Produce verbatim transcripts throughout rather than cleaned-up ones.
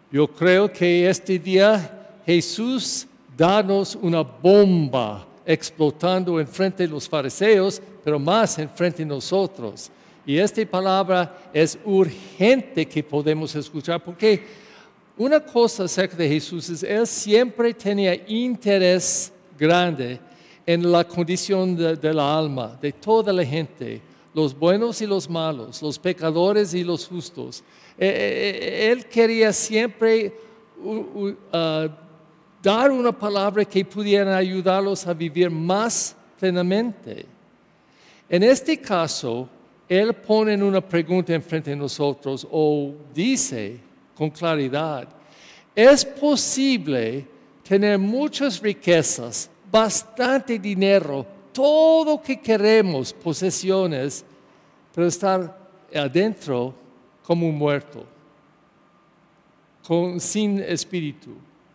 Yo creo que este día Jesús danos una bomba explotando enfrente de los fariseos, pero más enfrente de nosotros. Y esta palabra es urgente que podemos escuchar, porque una cosa acerca de Jesús es, Él siempre tenía interés grande en la condición de, de la alma, de toda la gente, los buenos y los malos, los pecadores y los justos. Él quería siempre uh, uh, uh, dar una palabra que pudiera ayudarlos a vivir más plenamente. En este caso, Él pone una pregunta enfrente de nosotros o dice con claridad, ¿es posible tener muchas riquezas, bastante dinero, todo lo que queremos, posesiones, pero estar adentro como un muerto, con, sin espíritu?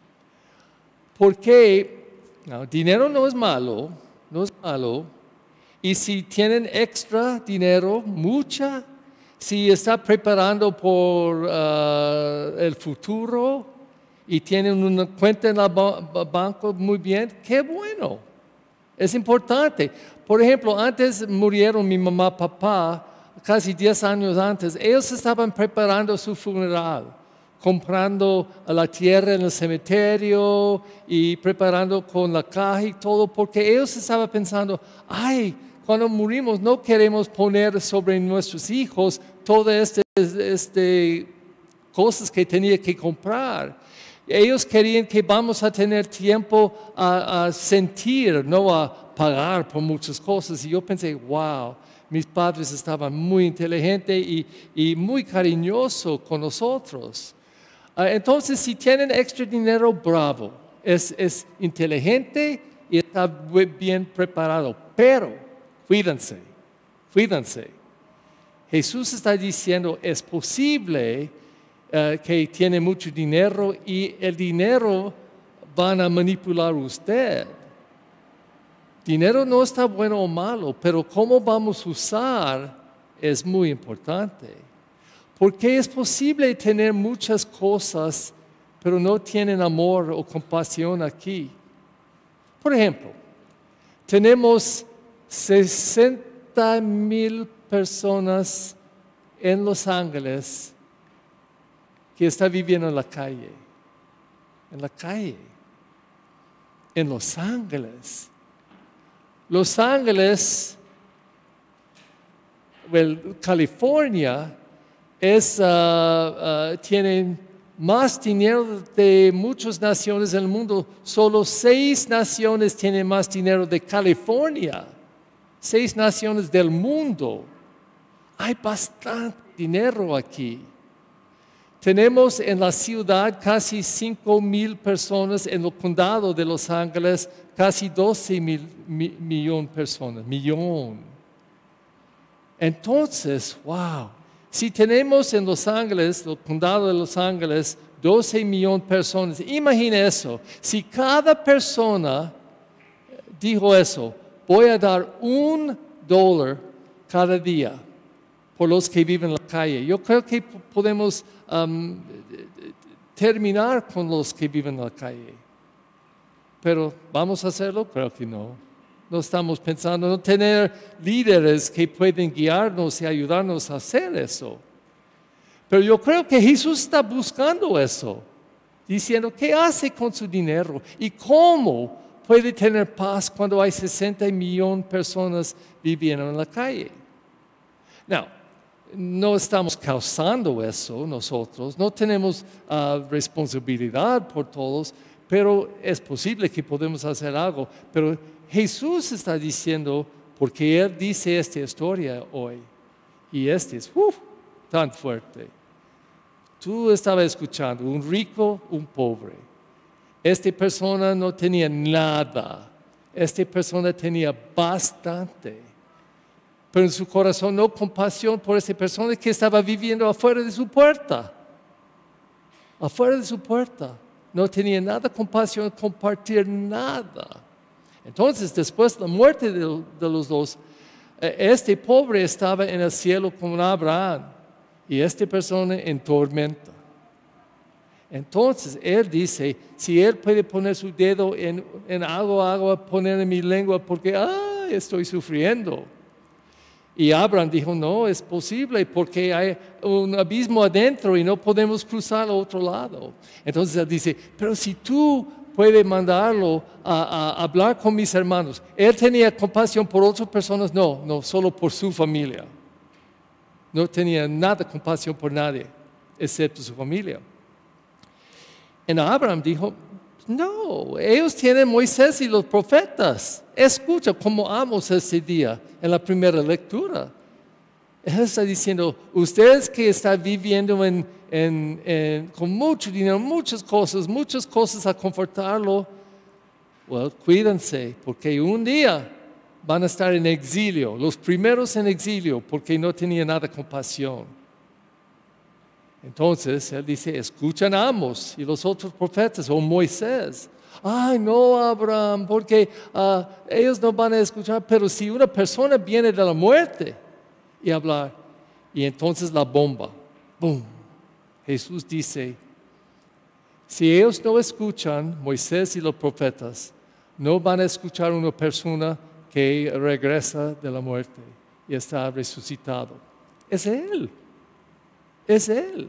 Porque no, dinero no es malo, no es malo. Y si tienen extra dinero, mucha, si está preparando por uh, el futuro y tienen una cuenta en el banco muy bien, qué bueno. Es importante. Por ejemplo, antes murieron mi mamá y papá, casi diez años antes. Ellos estaban preparando su funeral, comprando la tierra en el cementerio y preparando con la caja y todo, porque ellos estaban pensando, ay, cuando morimos no queremos poner sobre nuestros hijos todas estas este, cosas que tenía que comprar. Ellos querían que vamos a tener tiempo a, a sentir, no a pagar por muchas cosas. Y yo pensé, wow, mis padres estaban muy inteligentes y, y muy cariñosos con nosotros. Entonces, si tienen extra dinero, bravo, es, es inteligente y está bien preparado, pero cuídense, cuídense. Jesús está diciendo, es posible uh, que tiene mucho dinero y el dinero van a manipular usted. Dinero no está bueno o malo, pero cómo vamos a usar es muy importante. Porque es posible tener muchas cosas, pero no tienen amor o compasión aquí. Por ejemplo, tenemos sesenta mil personas en Los Ángeles que están viviendo en la calle. En la calle. En Los Ángeles. Los Ángeles, well, California, Es, uh, uh, tienen más dinero de muchas naciones del mundo. Solo seis naciones tienen más dinero de California. Seis naciones del mundo. Hay bastante dinero aquí. Tenemos en la ciudad casi cinco mil personas. En el condado de Los Ángeles casi doce mil mi, millón personas. Millón. Entonces, wow. Si tenemos en Los Ángeles, el condado de Los Ángeles, doce millones de personas, imagine eso. Si cada persona dijo eso, voy a dar un dólar cada día por los que viven en la calle. Yo creo que podemos um, terminar con los que viven en la calle. Pero ¿vamos a hacerlo? Creo que no. No estamos pensando en no tener líderes que pueden guiarnos y ayudarnos a hacer eso. Pero yo creo que Jesús está buscando eso, diciendo, ¿qué hace con su dinero? ¿Y cómo puede tener paz cuando hay sesenta millones de personas viviendo en la calle? No, no estamos causando eso nosotros, no tenemos uh, responsabilidad por todos, pero es posible que podemos hacer algo. Pero Jesús está diciendo, porque Él dice esta historia hoy, y este es uf, tan fuerte. Tú estabas escuchando, un rico, un pobre. Esta persona no tenía nada, esta persona tenía bastante. Pero en su corazón no compasión por esta persona que estaba viviendo afuera de su puerta. Afuera de su puerta. No tenía nada compasión, compartir nada. Entonces, después de la muerte de, de los dos, este pobre estaba en el cielo con Abraham y esta persona en tormenta. Entonces, él dice, si él puede poner su dedo en, en algo, agua, poner en mi lengua, porque ah, estoy sufriendo. Y Abraham dijo, no, es posible, porque hay un abismo adentro y no podemos cruzar al otro lado. Entonces él dice, pero si tú puedes mandarlo a, a hablar con mis hermanos. Él tenía compasión por otras personas, no, no, solo por su familia. No tenía nada de compasión por nadie, excepto su familia. Y Abraham dijo, no, ellos tienen Moisés y los profetas. Escucha cómo amos este día en la primera lectura. Él está diciendo, ustedes que están viviendo en, en, en, con mucho dinero, muchas cosas, muchas cosas a confortarlo, well, cuídense, porque un día van a estar en exilio, los primeros en exilio, porque no tenían nada de compasión. Entonces, él dice, escuchan a Amos y los otros profetas, o Moisés. Ay, no, Abraham, porque uh, ellos no van a escuchar, pero si una persona viene de la muerte y hablar, y entonces la bomba, ¡boom! Jesús dice, si ellos no escuchan, Moisés y los profetas, no van a escuchar a una persona que regresa de la muerte y está resucitado. Es Él. Es Él.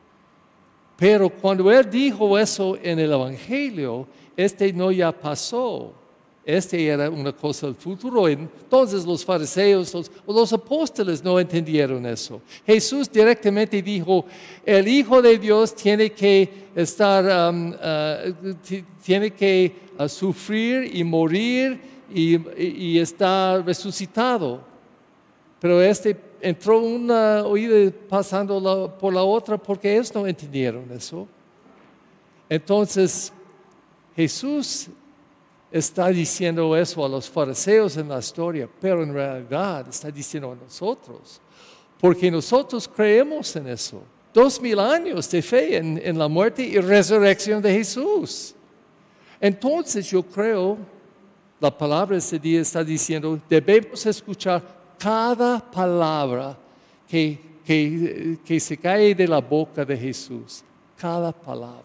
Pero cuando Él dijo eso en el Evangelio, este no ya pasó. Este era una cosa del futuro. Entonces los fariseos, los, los apóstoles no entendieron eso. Jesús directamente dijo, el Hijo de Dios tiene que estar, um, uh, t- tiene que uh, sufrir y morir y, y, y estar resucitado. Pero este entró una oída pasando la, por la otra porque ellos no entendieron eso. Entonces, Jesús está diciendo eso a los fariseos en la historia, pero en realidad está diciendo a nosotros, porque nosotros creemos en eso. Dos mil años de fe en, en la muerte y resurrección de Jesús. Entonces yo creo, la palabra ese día está diciendo, debemos escuchar cada palabra que, que, que se cae de la boca de Jesús, cada palabra.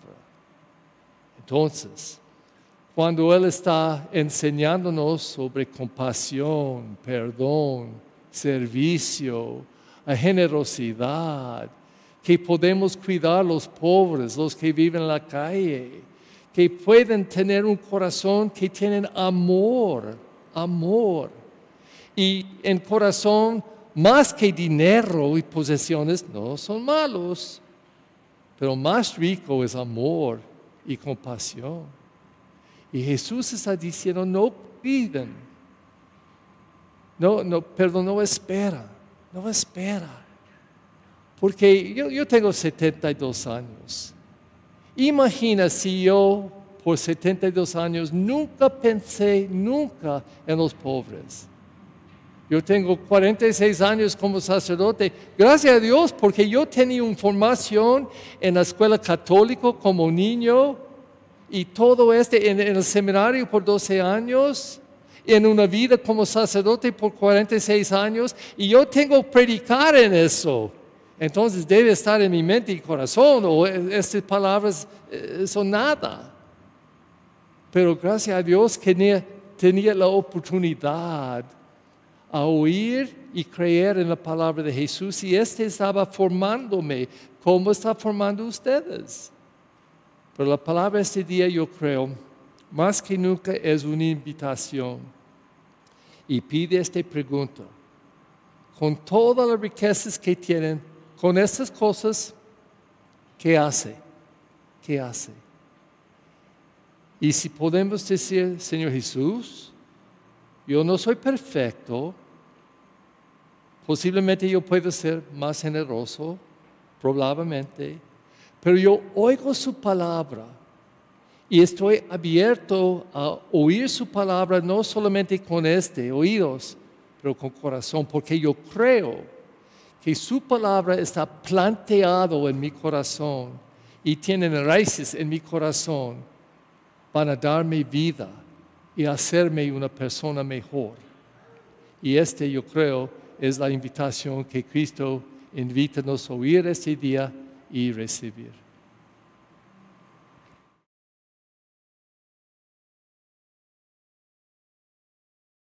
Entonces, cuando Él está enseñándonos sobre compasión, perdón, servicio, generosidad, que podemos cuidar a los pobres, los que viven en la calle, que pueden tener un corazón que tienen amor, amor. Y en corazón, más que dinero y posesiones, no son malos, pero más rico es amor y compasión. Y Jesús está diciendo, no piden, no, no, perdón, no espera, no espera. Porque yo, yo tengo setenta y dos años. Imagina si yo por setenta y dos años nunca pensé, nunca en los pobres. Yo tengo cuarenta y seis años como sacerdote. Gracias a Dios, porque yo tenía una formación en la escuela católica como niño y todo este en, en el seminario por doce años, en una vida como sacerdote por cuarenta y seis años, y yo tengo que predicar en eso. Entonces debe estar en mi mente y corazón, o estas palabras eh, son nada. Pero gracias a Dios que tenía, tenía la oportunidad a oír y creer en la palabra de Jesús, y este estaba formándome, como está formando ustedes. Pero la palabra este día, yo creo, más que nunca es una invitación, y pide esta pregunta, con todas las riquezas que tienen, con estas cosas, ¿qué hace? ¿Qué hace? Y si podemos decir, Señor Jesús, yo no soy perfecto, posiblemente yo puedo ser más generoso, probablemente, pero yo oigo su palabra y estoy abierto a oír su palabra no solamente con este oídos, pero con corazón, porque yo creo que su palabra está planteado en mi corazón y tiene raíces en mi corazón para darme vida y hacerme una persona mejor. Y este, yo creo, es la invitación que Cristo invita a oír este día y recibir.